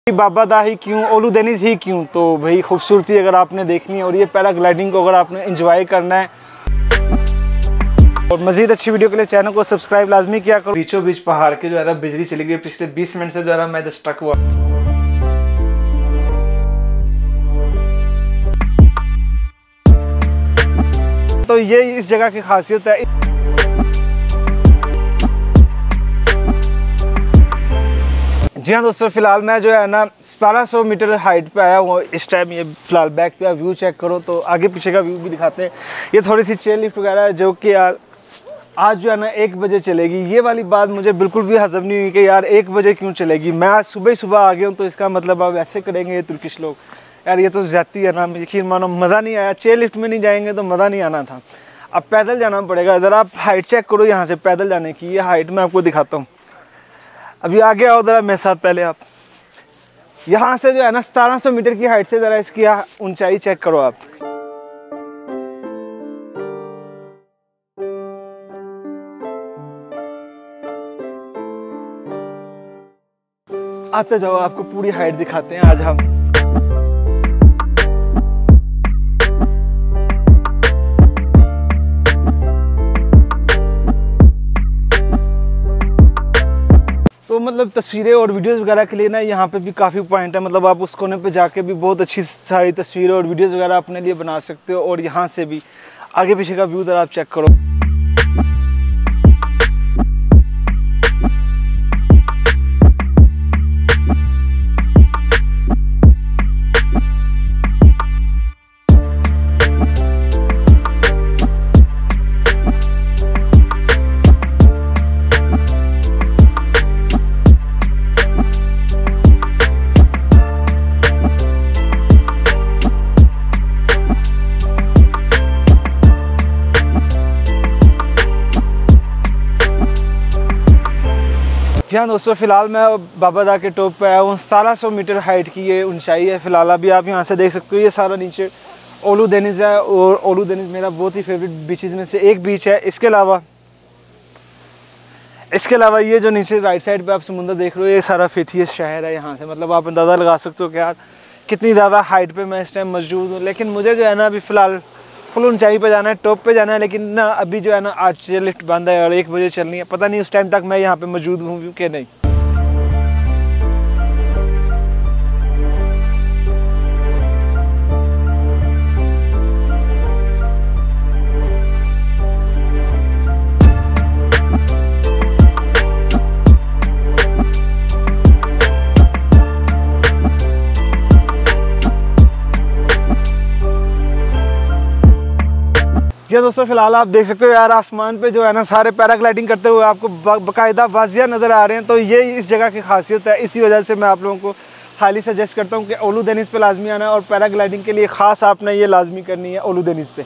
बाबा दा ही क्यों, ओलू देनिस ही क्यों। तो भाई खूबसूरती अगर आपने देखनी है और ये पैराग्लाइडिंग को अगर आपने एंजॉय करना है और मजीद अच्छी वीडियो के लिए चैनल को सब्सक्राइब लाजमी किया करो। बीचों बीच पहाड़ के जो है ना बिजली चली गई पिछले 20 मिनट से, जो है ना मैं स्टक हुआ। तो ये इस जगह की खासियत है। जी हाँ दोस्तों, फिलहाल मैं जो है ना 1700 मीटर हाइट पे आया हूँ इस टाइम। ये फिलहाल बैक पे व्यू चेक करो तो आगे पीछे का व्यू भी दिखाते हैं। ये थोड़ी सी चेयर लिफ्ट वगैरह है जो कि यार आज जो है ना 1 बजे चलेगी। ये वाली बात मुझे बिल्कुल भी हजम नहीं हुई कि यार 1 बजे क्यों चलेगी। मैं आज सुबह आ गया हूँ, तो इसका मतलब अब ऐसे करेंगे ये तुर्किश लोग। यार ये तो ज़्यादती है ना, यकीन मानो मज़ा नहीं आया। चेयर लिफ्ट में नहीं जाएंगे तो मज़ा नहीं आना था। अब पैदल जाना पड़ेगा। इधर आप हाइट चेक करो यहाँ से पैदल जाने की। ये हाइट मैं आपको दिखाता हूँ। अभी आगे आओ ज़रा मेरे साथ। पहले आप यहाँ से जो है ना 1700 मीटर की हाइट से ज़रा इसकी ऊंचाई चेक करो आप। आते जाओ, आपको पूरी हाइट दिखाते हैं आज हम। तो मतलब तस्वीरें और वीडियोस वगैरह के लिए ना यहाँ पे भी काफ़ी पॉइंट है। मतलब आप उस कोने पे जाके भी बहुत अच्छी सारी तस्वीरें और वीडियोस वगैरह अपने लिए बना सकते हो। और यहाँ से भी आगे पीछे का व्यू जरा आप चेक करो। जी हाँ दोस्तों, फिलहाल मैं बाबा दा के टॉप पे आया हूँ। 1700 मीटर हाइट की ये ऊंचाई है। फिलहाल अभी आप यहाँ से देख सकते हो, ये सारा नीचे ओलू देनिस है। और ओलू देनिस मेरा बहुत ही फेवरेट बीचेस में से एक बीच है। इसके अलावा ये जो नीचे राइट साइड पे आप समुंदर देख रहे हो, ये सारा फेथियस शहर है। यहाँ से मतलब आप अंदाज़ा लगा सकते हो कि यार कितनी ज़्यादा हाइट पे मैं इस टाइम मौजूद हूँ। लेकिन मुझे जो है ना अभी फ़िलहाल फुल ऊंचाई पे जाना है, टॉप पे जाना है। लेकिन ना अभी जो है ना आज से लिफ्ट बंद है और 1 बजे चलनी है। पता नहीं उस टाइम तक मैं यहाँ पे मौजूद हूँ कि नहीं। जी दोस्तों, फिलहाल आप देख सकते हो यार आसमान पे जो है ना सारे पैराग्लाइडिंग करते हुए आपको बाकायदा वाजिया नज़र आ रहे हैं। तो ये इस जगह की खासियत है। इसी वजह से मैं आप लोगों को हाईली सजेस्ट करता हूँ कि ओलू देनिस पे लाजमी आना है। और पैराग्लाइडिंग के लिए ख़ास आपने ये लाजमी करनी है ओलू देनिस पे।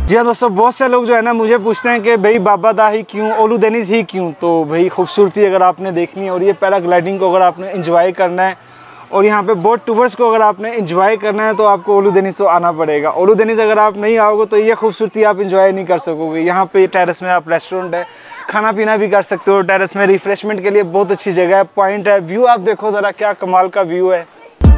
जी हाँ दोस्तों, बहुत से लोग जो है ना मुझे पूछते हैं कि भाई बाबा दा ही क्यों, ओलू देनीज ही क्यों। तो भाई खूबसूरती अगर आपने देखनी है और ये पैराग्लाइडिंग को अगर आपने इंजॉय करना है और यहाँ पे बोट टूर्स को अगर आपने इंजॉय करना है तो आपको ओलू देनीज तो आना पड़ेगा। ओलू देनीज अगर आप नहीं आओगे तो ये खूबसूरती आप इंजॉय नहीं कर सकोगे। यहाँ पे टेरेस में आप रेस्टोरेंट है, खाना पीना भी कर सकते हो। टेरेस में रिफ्रेशमेंट के लिए बहुत अच्छी जगह है, पॉइंट है, व्यू आप देखो ज़रा क्या कमाल का व्यू है।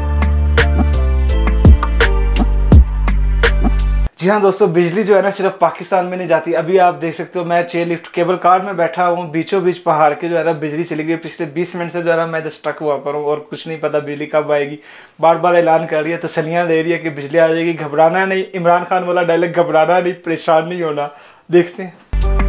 जी हाँ दोस्तों, बिजली जो है ना सिर्फ पाकिस्तान में नहीं जाती। अभी आप देख सकते हो मैं चेयर लिफ्ट केबल कार में बैठा हूँ, बीचों बीच पहाड़ के जो है ना बिजली चली गई। पिछले 20 मिनट से जो है ना मैं स्टक हुआ पर हूँ और कुछ नहीं पता बिजली कब आएगी। बार बार ऐलान कर रही है, तसल्लियाँ दे रही है कि बिजली आ जाएगी, घबराना नहीं। इमरान खान वाला डायलॉग, घबराना नहीं, परेशान नहीं होना। देखते हैं।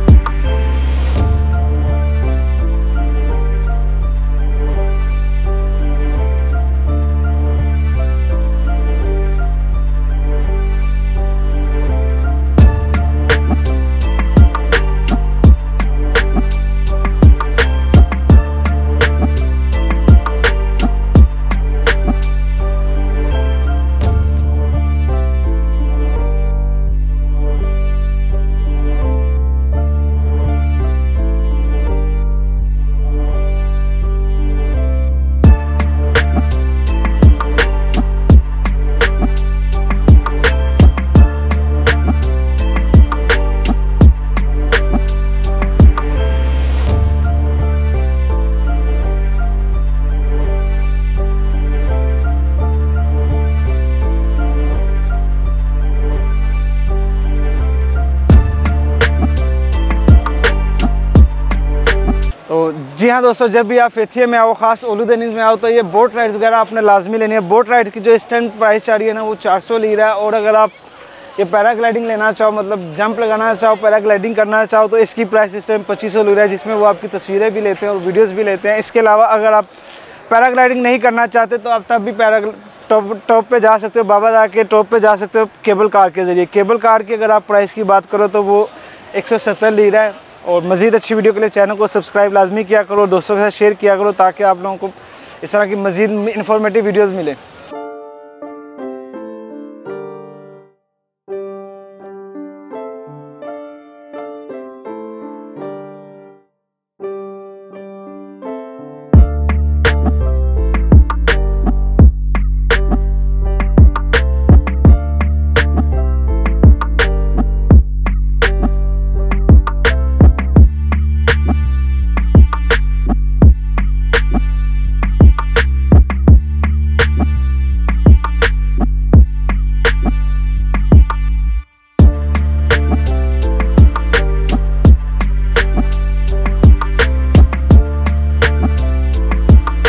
तो जी हाँ दोस्तों, जब भी आप फेथिया में आओ, ख़ास ओलू देनीज में आओ, तो ये बोट राइड्स वगैरह आपने लाजमी लेनी है। बोट राइड की जो स्टैंड प्राइस चाह रही है ना वो 400 लीरा है। और अगर आप ये पैराग्लाइडिंग लेना चाहो, मतलब जंप लगाना चाहो, पैराग्लाइडिंग करना चाहो, तो इसकी प्राइस इस टाइम 2500 लीरा है, जिसमें वो आपकी तस्वीरें भी लेते हैं और वीडियोज़ भी लेते हैं। इसके अलावा अगर आप पैराग्लाइडिंग नहीं करना चाहते तो आप तब भी टॉप पे जा सकते हो, बाबा दा के टॉप पे जा सकते हो केबल कार के ज़रिए। केबल कार की अगर आप प्राइस की बात करो तो वो 170 लीरा है। और मज़ीद अच्छी वीडियो के लिए चैनल को सब्सक्राइब लाजमी किया करो, दोस्तों के साथ शेयर किया करो, ताकि आप लोगों को इस तरह की मज़ीद इन्फॉर्मेटिव वीडियोज़ मिले।